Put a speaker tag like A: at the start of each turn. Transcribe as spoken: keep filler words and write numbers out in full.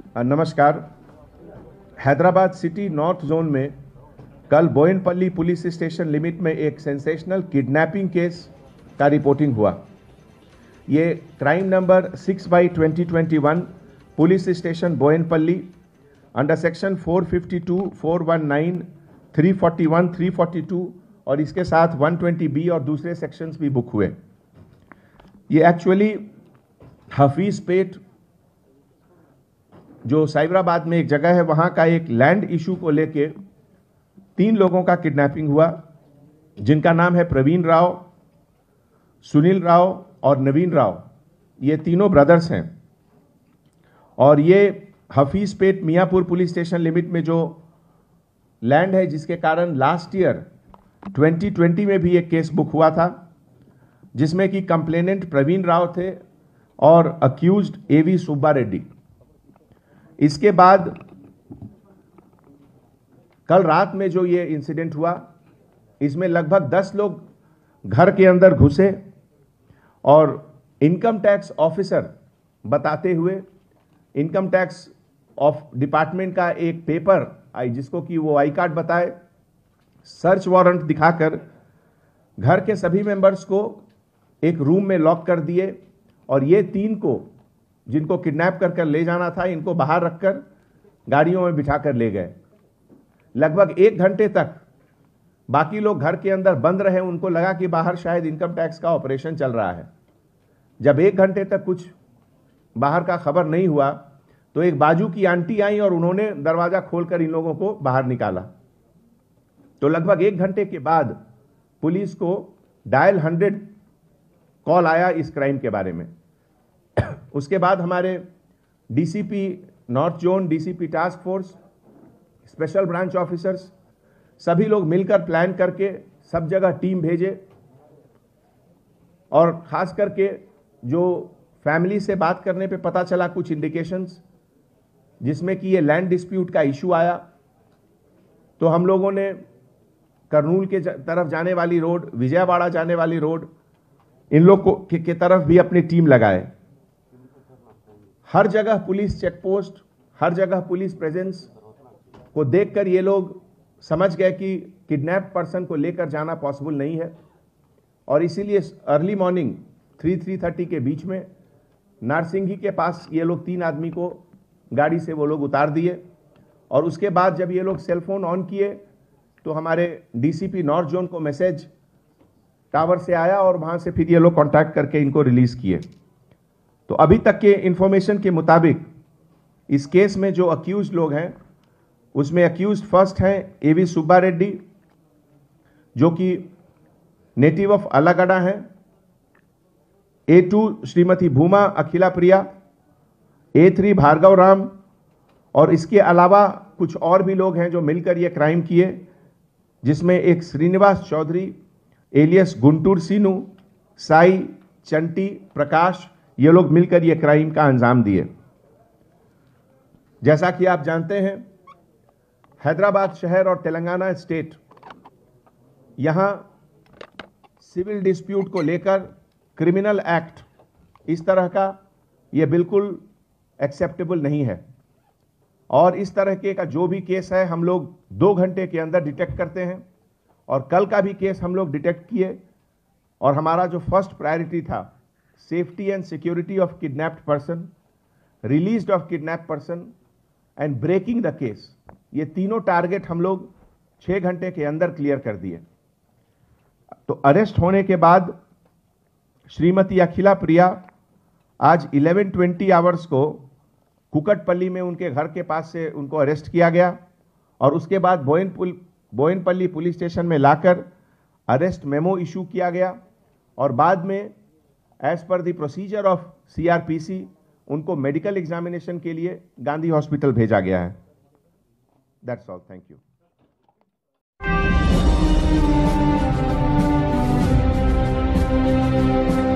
A: नमस्कार। Hyderabad city north zone में कल बोयनपल्ली पुलिस स्टेशन लिमिट में एक सेंसेशनल किडनैपिंग केस का रिपोर्टिंग हुआ। ये crime number six by twenty twenty one police station Boinpally under section four fifty two, four one nine, three forty one, three forty two और इसके साथ वन ट्वेंटी बी और दूसरे सेक्शंस भी book हुए। ये एक्चुअली हफीज पेट जो साइबराबाद में एक जगह है, वहाँ का एक लैंड इशू को लेके तीन लोगों का किडनैपिंग हुआ, जिनका नाम है प्रवीण राव, सुनील राव और नवीन राव। ये तीनों ब्रदर्स हैं और ये Hafeezpet Miyapur police station limit में जो लैंड है, जिसके कारण लास्ट ईयर ट्वेंटी ट्वेंटी में भी एक केस बुक हुआ था, जिसमें कि कंप्लेनेंट प्रवीण राव थे और अक्यूज्ड एवी सुब्बा रेड्डी। इसके बाद कल रात में जो ये इंसिडेंट हुआ, इसमें लगभग दस लोग घर के अंदर घुसे और इनकम टैक्स ऑफिसर बताते हुए इनकम टैक्स ऑफ डिपार्टमेंट का एक पेपर आई, जिसको कि वो आई कार्ड बताए, सर्च वारंट दिखाकर घर के सभी मेंबर्स को एक रूम में लॉक कर दिए और ये तीन को, जिनको किडनैप कर कर ले जाना था, इनको बाहर रखकर गाड़ियों में बिठाकर ले गए। लगभग एक घंटे तक बाकी लोग घर के अंदर बंद रहे। उनको लगा कि बाहर शायद इनकम टैक्स का ऑपरेशन चल रहा है। जब एक घंटे तक कुछ बाहर का खबर नहीं हुआ तो एक बाजू की आंटी आई और उन्होंने दरवाजा खोलकर इन लोगों को बाहर निकाला। तो लगभग एक घंटे के बाद पुलिस को डायल हंड्रेड कॉल आया इस क्राइम के बारे में। उसके बाद हमारे DCP north zone, DCP task force, special branch officers, सभी लोग मिलकर प्लान करके सब जगह टीम भेजे और खास करके जो फैमिली से बात करने पे पता चला कुछ इंडिकेशंस, जिसमें कि ये लैंड डिस्प्यूट का इशू आया, तो हम लोगों ने करनूल के तरफ जाने वाली रोड, विजयवाड़ा जाने वाली रोड, इन लोग को के, के तरफ भी अपनी टीम लगाए। हर जगह पुलिस चेक पोस्ट, हर जगह पुलिस प्रेजेंस को देखकर ये लोग समझ गए कि किडनैप पर्सन को लेकर जाना पॉसिबल नहीं है और इसीलिए early morning three three thirty के बीच में नारसिंगी के पास ये लोग तीन आदमी को गाड़ी से वो लोग उतार दिए और उसके बाद जब ये लोग सेल फोन ऑन किए तो हमारे डीसीपी नॉर्थ जोन को मैसेज टावर से आया और वहाँ से फिर ये लोग कॉन्टैक्ट करके इनको रिलीज किए। तो अभी तक के इंफॉर्मेशन के मुताबिक इस केस में जो अक्यूज लोग हैं, उसमें अक्यूज फर्स्ट हैं एवी सुब्बा रेड्डी, जो कि नेटिव ऑफ अलागड़ा हैं। ए two Shrimati Bhuma Akhila Priya, A three Bhargav Ram और इसके अलावा कुछ और भी लोग हैं जो मिलकर ये क्राइम किए, जिसमें एक श्रीनिवास चौधरी एलियस गुंटूर सीनू, साई, चंटी, प्रकाश, ये लोग मिलकर ये क्राइम का अंजाम दिए। जैसा कि आप जानते हैं, हैदराबाद शहर और तेलंगाना स्टेट, यहां सिविल डिस्प्यूट को लेकर क्रिमिनल एक्ट इस तरह का ये बिल्कुल एक्सेप्टेबल नहीं है और इस तरह के का जो भी केस है हम लोग दो घंटे के अंदर डिटेक्ट करते हैं और कल का भी केस हम लोग डिटेक्ट किए और हमारा जो फर्स्ट प्रायोरिटी था, safety and security of kidnapped person, released of kidnapped person and breaking the case, ये तीनों टारगेट हम लोग छः घंटे के अंदर क्लियर कर दिए। तो अरेस्ट होने के बाद श्रीमती अखिला प्रिया आज इलेवन ट्वेंटी आवर्स को कुकटपल्ली में उनके घर के पास से उनको अरेस्ट किया गया और उसके बाद बोयनपुल बोयनपल्ली पुलिस स्टेशन में लाकर अरेस्ट मेमो इशू किया गया और बाद में as per the procedure of CrPC उनको मेडिकल एग्जामिनेशन के लिए गांधी हॉस्पिटल भेजा गया है। That's all, thank you.